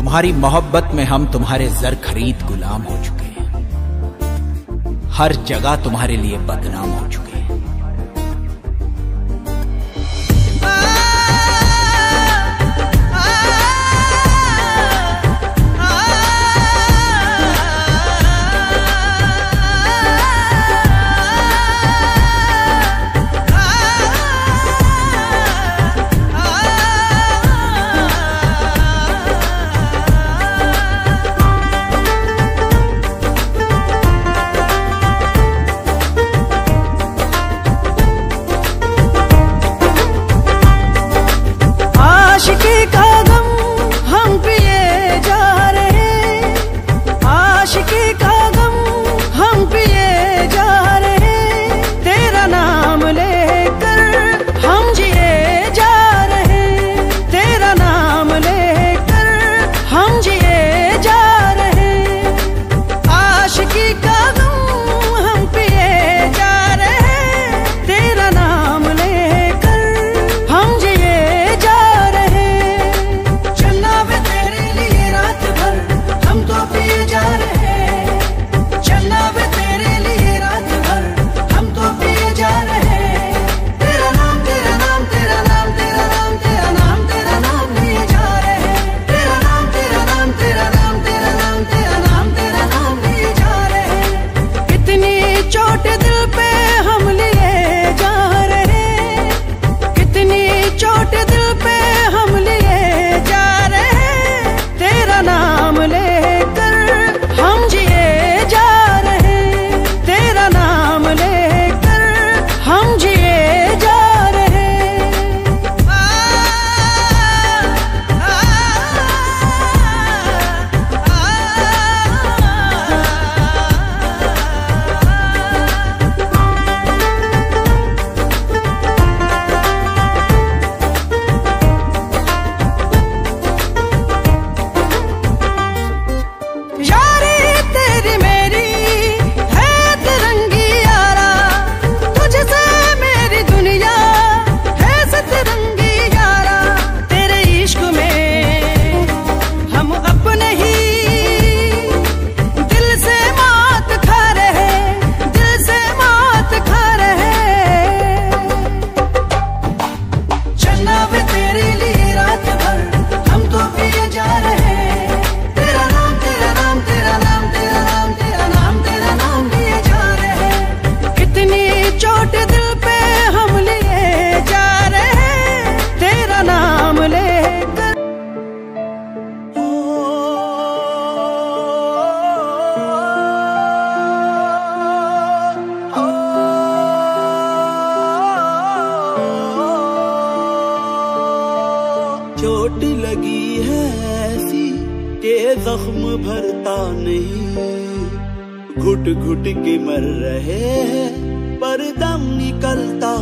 तुम्हारी मोहब्बत में हम तुम्हारे जर खरीद गुलाम हो चुके हैं, हर जगह तुम्हारे लिए बदनाम हो चुके हैं। आशिकी का गम हम पिए जा रहे, आशिकी का गम हम पिए जा रहे, तेरा नाम लेकर हम जिए जा रहे, तेरा नाम लेकर हम जिए जा रहे। आशिकी का गम हम पिए जा रहे, तेरा नाम लेकर हम जिए जा रहे। चलना वे तेरे लिए रात भर हम तो पिए जा रहे, चलना वे तेरे लिए रात भर हम तो पिए जा रहे। तेरा नाम तेरा नाम तेरा नाम तेरा नाम तेरा नाम तेरा नाम लिए जा रहे, तेरा नाम तेरा नाम तेरा नाम तेरा नाम तेरा नाम तेरा नाम लिए जा रहे। कितनी चोट दिल पे हम लिए जा रहे, कितनी चोट दिल पे हम लिए जा रहे, तेरा नाम लेकर हम जिए जा रहे, तेरा नाम लेकर हम जिए जा रहे। यारी तेरी मेरी है तिरंगी यारा, तुझसे मेरी दुनिया है सतरंगी यारा। तेरे इश्क में हम अपने ही दिल से मात खा रहे, दिल से मात खा रहे। चलना वे तेरे लिए रात भर हम तो पिए जा रहे, तेरा नाम तेरा नाम तेरा नाम तेरा नाम तेरा नाम तेरा नाम लिए जा रहे। कितनी चोट दिल पे हम लिए जा रहे, तेरा नाम लेकर। चोट लगी है ऐसी के जख्म भरता नहीं, घुट घुट के मर रहे हैं पर दम निकलता